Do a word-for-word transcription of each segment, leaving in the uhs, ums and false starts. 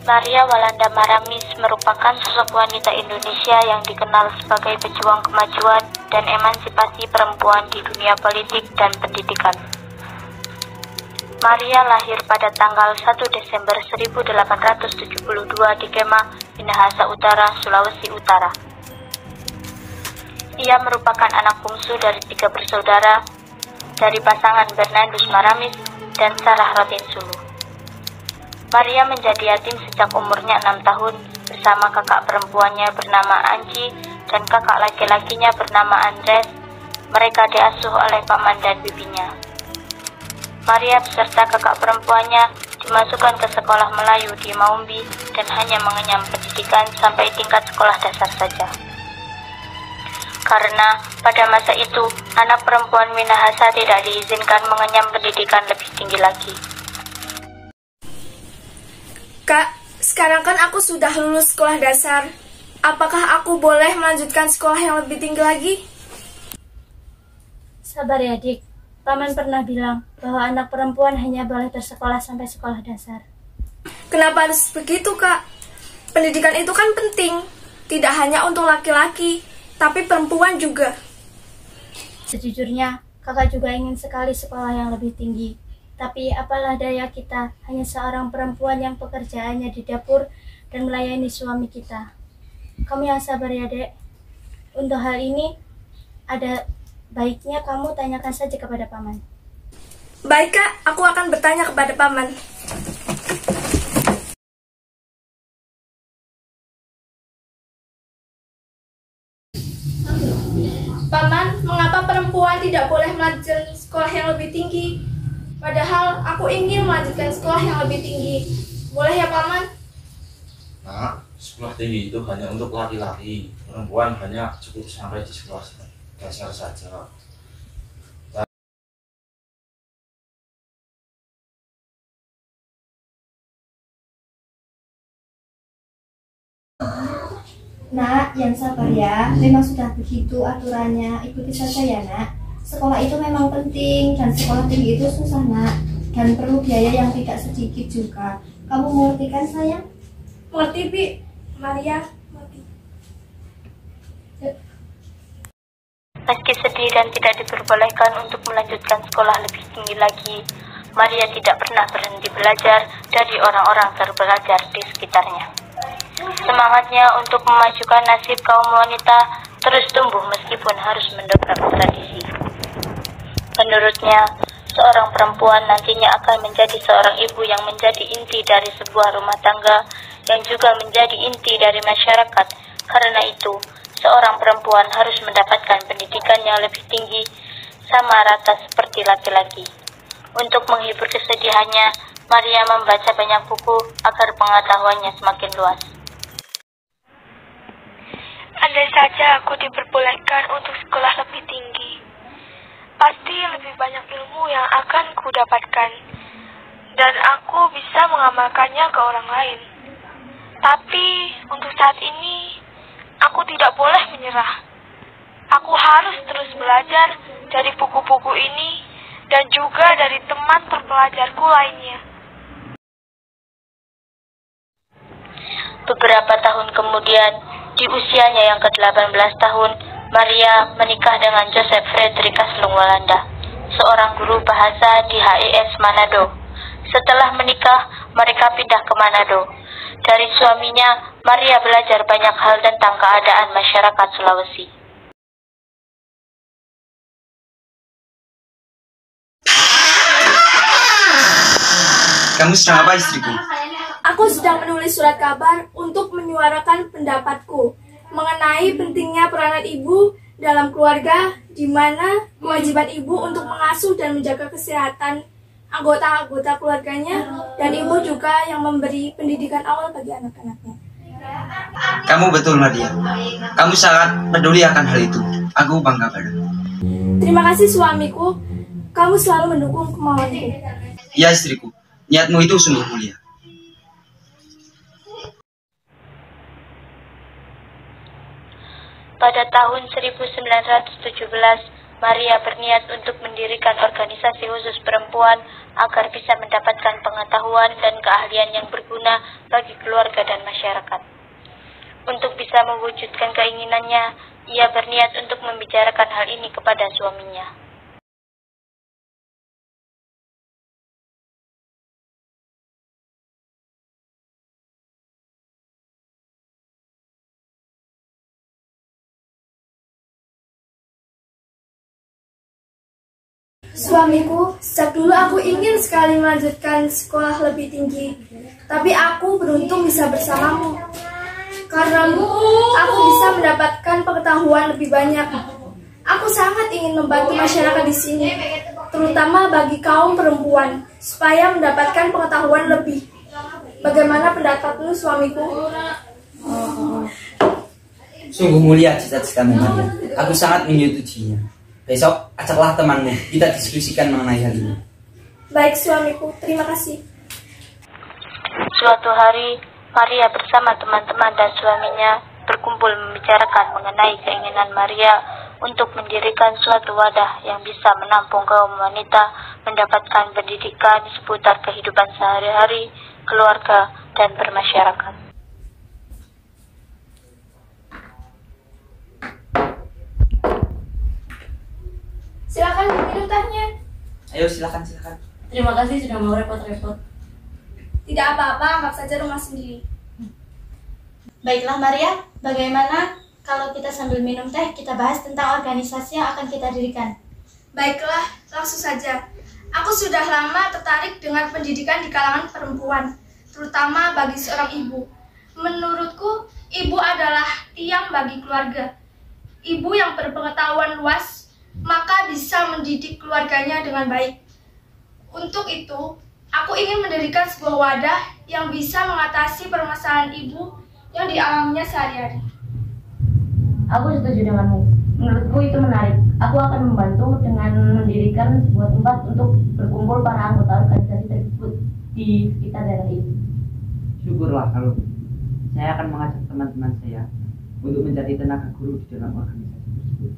Maria Walanda Maramis merupakan sosok wanita Indonesia yang dikenal sebagai pejuang kemajuan dan emansipasi perempuan di dunia politik dan pendidikan. Maria lahir pada tanggal satu Desember seribu delapan ratus tujuh puluh dua di Kemah, Minahasa Utara, Sulawesi Utara. Ia merupakan anak bungsu dari tiga bersaudara dari pasangan Bernardus Maramis dan Sarah Rotin Sulu. Maria menjadi yatim sejak umurnya enam tahun bersama kakak perempuannya bernama Anji dan kakak laki-lakinya bernama Andres. Mereka diasuh oleh paman dan bibinya. Maria beserta kakak perempuannya dimasukkan ke sekolah Melayu di Maumbi dan hanya mengenyam pendidikan sampai tingkat sekolah dasar saja. Karena pada masa itu anak perempuan Minahasa tidak diizinkan mengenyam pendidikan lebih tinggi lagi. Kak, sekarang kan aku sudah lulus sekolah dasar. Apakah aku boleh melanjutkan sekolah yang lebih tinggi lagi? Sabar ya, Dik. Paman pernah bilang bahwa anak perempuan hanya boleh bersekolah sampai sekolah dasar. Kenapa harus begitu, Kak? Pendidikan itu kan penting. Tidak hanya untuk laki-laki, tapi perempuan juga. Sejujurnya, kakak juga ingin sekali sekolah yang lebih tinggi. Tapi apalah daya kita, hanya seorang perempuan yang pekerjaannya di dapur dan melayani suami kita. Kamu yang sabar ya, Dek. Untuk hal ini, ada baiknya kamu tanyakan saja kepada paman. Baik, Kak. Aku akan bertanya kepada paman. Paman, mengapa perempuan tidak boleh melanjutkan sekolah yang lebih tinggi? Padahal aku ingin melanjutkan sekolah yang lebih tinggi. Boleh ya, Paman? Nah, sekolah tinggi itu hanya untuk laki-laki. Perempuan hanya cukup sampai di sekolah dasar saja. Nak, yang sabar ya. Memang sudah begitu aturannya. Ikuti saja ya, Nak. Sekolah itu memang penting, dan sekolah tinggi itu susah, Nak. Dan perlu biaya yang tidak sedikit juga. Kamu mengerti kan, sayang? Mengerti, Bi. Maria, mengerti. Meski sedih dan tidak diperbolehkan untuk melanjutkan sekolah lebih tinggi lagi, Maria tidak pernah berhenti belajar dari orang-orang terbelajar di sekitarnya. Semangatnya untuk memajukan nasib kaum wanita terus tumbuh meskipun harus mendobrak tradisi. Menurutnya, seorang perempuan nantinya akan menjadi seorang ibu yang menjadi inti dari sebuah rumah tangga yang juga menjadi inti dari masyarakat. Karena itu, seorang perempuan harus mendapatkan pendidikan yang lebih tinggi sama rata seperti laki-laki. Untuk menghibur kesedihannya, Maria membaca banyak buku agar pengetahuannya semakin luas. Andai saja aku diperbolehkan untuk sekolah lebih tinggi, pasti lebih banyak ilmu yang akan ku dapatkan, dan aku bisa mengamalkannya ke orang lain. Tapi untuk saat ini, aku tidak boleh menyerah. Aku harus terus belajar dari buku-buku ini dan juga dari teman terpelajarku lainnya. Beberapa tahun kemudian, di usianya yang ke delapan belas tahun, Maria menikah dengan Joseph Frederick Aslung Walanda, seorang guru bahasa di H I S Manado. Setelah menikah, mereka pindah ke Manado. Dari suaminya, Maria belajar banyak hal tentang keadaan masyarakat Sulawesi. Kamu sedang apa, istriku? Aku sedang menulis surat kabar untuk menyuarakan pendapatku mengenai pentingnya peranan ibu dalam keluarga, di mana kewajiban ibu untuk mengasuh dan menjaga kesehatan anggota-anggota keluarganya, dan ibu juga yang memberi pendidikan awal bagi anak-anaknya. Kamu betul, Maria. Kamu sangat peduli akan hal itu. Aku bangga padamu. Terima kasih suamiku, kamu selalu mendukung kemauanku. Ya, istriku. Niatmu itu sungguh mulia. Pada tahun seribu sembilan ratus tujuh belas, Maria berniat untuk mendirikan organisasi khusus perempuan agar bisa mendapatkan pengetahuan dan keahlian yang berguna bagi keluarga dan masyarakat. Untuk bisa mewujudkan keinginannya, ia berniat untuk membicarakan hal ini kepada suaminya. Suamiku, sejak dulu aku ingin sekali melanjutkan sekolah lebih tinggi, tapi aku beruntung bisa bersamamu. Karenamu, aku bisa mendapatkan pengetahuan lebih banyak. Aku sangat ingin membantu masyarakat di sini, terutama bagi kaum perempuan, supaya mendapatkan pengetahuan lebih. Bagaimana pendapatmu, suamiku? Sungguh mulia cita-citamu, Maria. Aku sangat menyetujuinya. Besok ajaklah temanmu, kita diskusikan mengenai hal ini. Baik suamiku, terima kasih. Suatu hari, Maria bersama teman-teman dan suaminya berkumpul membicarakan mengenai keinginan Maria untuk mendirikan suatu wadah yang bisa menampung kaum wanita mendapatkan pendidikan seputar kehidupan sehari-hari, keluarga, dan bermasyarakat. Silakan minum tehnya. Ayo silakan silakan. Terima kasih sudah mau repot-repot. Tidak apa-apa, anggap saja rumah sendiri. Baiklah Maria, bagaimana kalau kita sambil minum teh kita bahas tentang organisasi yang akan kita dirikan? Baiklah, langsung saja. Aku sudah lama tertarik dengan pendidikan di kalangan perempuan, terutama bagi seorang ibu. Menurutku, ibu adalah tiang bagi keluarga. Ibu yang berpengetahuan luas, maka bisa mendidik keluarganya dengan baik. Untuk itu, aku ingin mendirikan sebuah wadah yang bisa mengatasi permasalahan ibu yang dialaminya sehari-hari. Aku setuju denganmu. Menurutku itu menarik. Aku akan membantu dengan mendirikan sebuah tempat untuk berkumpul para anggota organisasi tersebut di sekitar daerah ini. Syukurlah kalau saya akan mengajak teman-teman saya untuk mencari tenaga guru di dalam organisasi tersebut.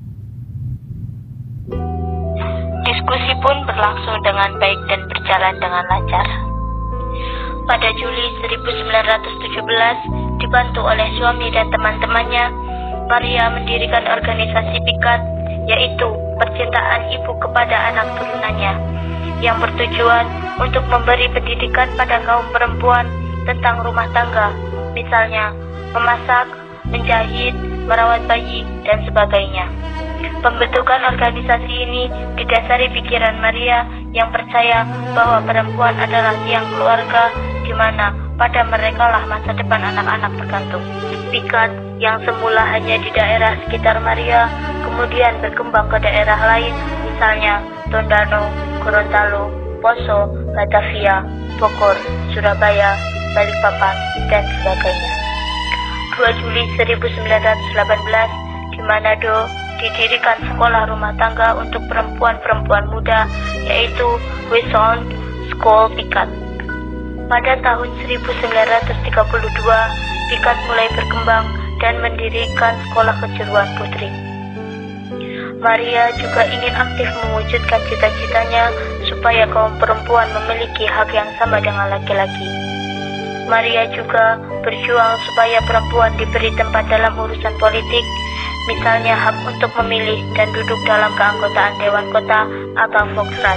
Diskusi pun berlangsung dengan baik dan berjalan dengan lancar. Pada Juli seribu sembilan ratus tujuh belas, dibantu oleh suami dan teman-temannya, Maria mendirikan organisasi Pikat, yaitu percintaan ibu kepada anak turunannya, yang bertujuan untuk memberi pendidikan pada kaum perempuan tentang rumah tangga, misalnya memasak, menjahit, merawat bayi, dan sebagainya. Pembentukan organisasi ini didasari pikiran Maria yang percaya bahwa perempuan adalah tiang keluarga, di mana pada merekalah masa depan anak-anak tergantung. Pikat yang semula hanya di daerah sekitar Maria, kemudian berkembang ke daerah lain, misalnya Tondano, Gorontalo, Poso, Batavia, Bogor, Surabaya, Balikpapan, dan sebagainya. dua Juli seribu sembilan ratus delapan belas, di Manado, didirikan sekolah rumah tangga untuk perempuan-perempuan muda, yaitu Wison School Pikat. Pada tahun seribu sembilan ratus tiga puluh dua, Pikat mulai berkembang dan mendirikan sekolah kejuruan putri. Maria juga ingin aktif mewujudkan cita-citanya supaya kaum perempuan memiliki hak yang sama dengan laki-laki. Maria juga berjuang supaya perempuan diberi tempat dalam urusan politik, misalnya hak untuk memilih dan duduk dalam keanggotaan Dewan Kota atau Volksrat.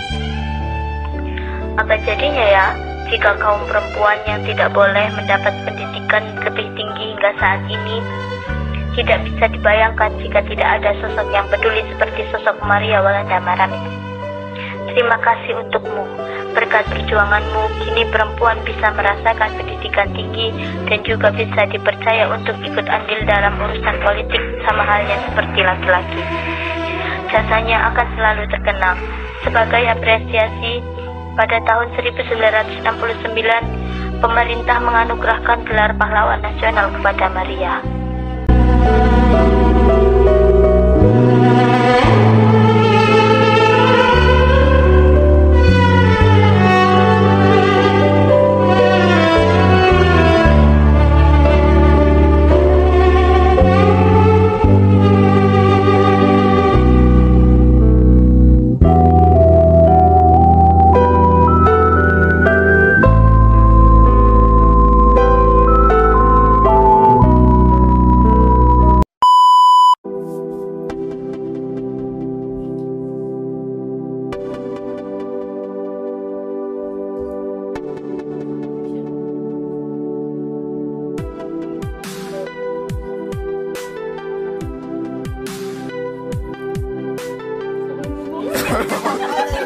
Apa jadinya ya jika kaum perempuan yang tidak boleh mendapat pendidikan lebih tinggi hingga saat ini? Tidak bisa dibayangkan jika tidak ada sosok yang peduli seperti sosok Maria Walanda Maramis. Terima kasih untukmu. Berkat perjuanganmu, kini perempuan bisa merasakan pendidikan tinggi dan juga bisa dipercaya untuk ikut andil dalam urusan politik sama halnya seperti laki-laki. Jasanya akan selalu terkenang. Sebagai apresiasi, pada tahun seribu sembilan ratus enam puluh sembilan, pemerintah menganugerahkan gelar pahlawan nasional kepada Maria.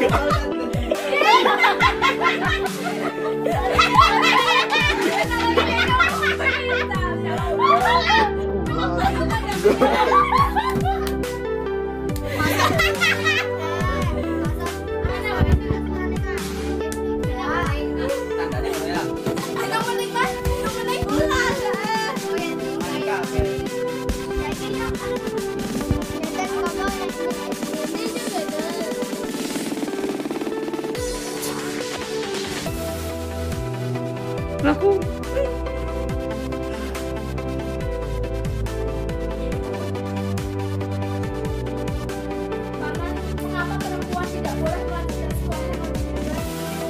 Paman, mengapa perempuan tidak boleh melanjutkan sekolah yang lebih tinggi?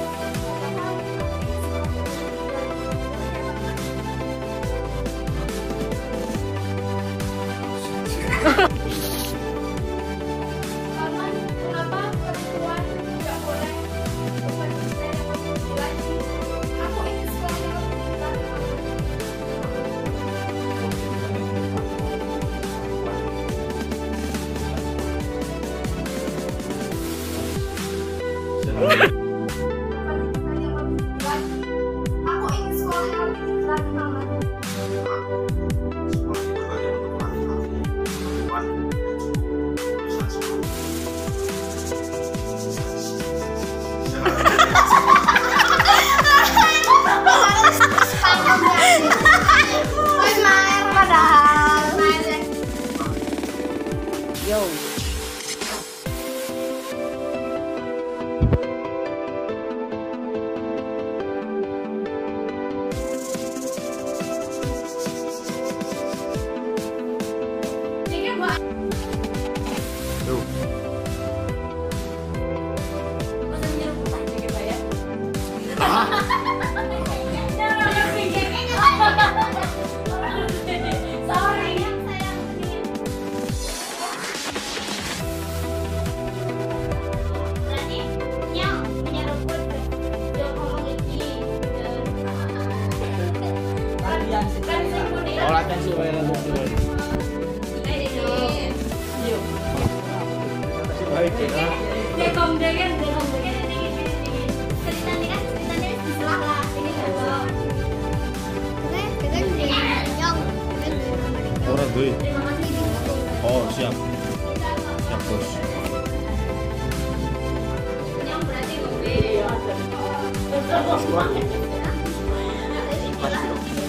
Paman, mengapa perempuan tidak boleh melanjutkan yang lebih tinggi lagi? Aku ingin sekolah yang lebih tinggi lagi, Paman. Pendidikan yang lebih tinggi lagi. Aku ingin sekolah yang lebih tinggi lagi, Paman. Wis main padahal. Yo. Oh, latihan supaya langsung keluar. Baik ya. Orang gue. Oh, siap. Siap, Bos. Yang berarti gue.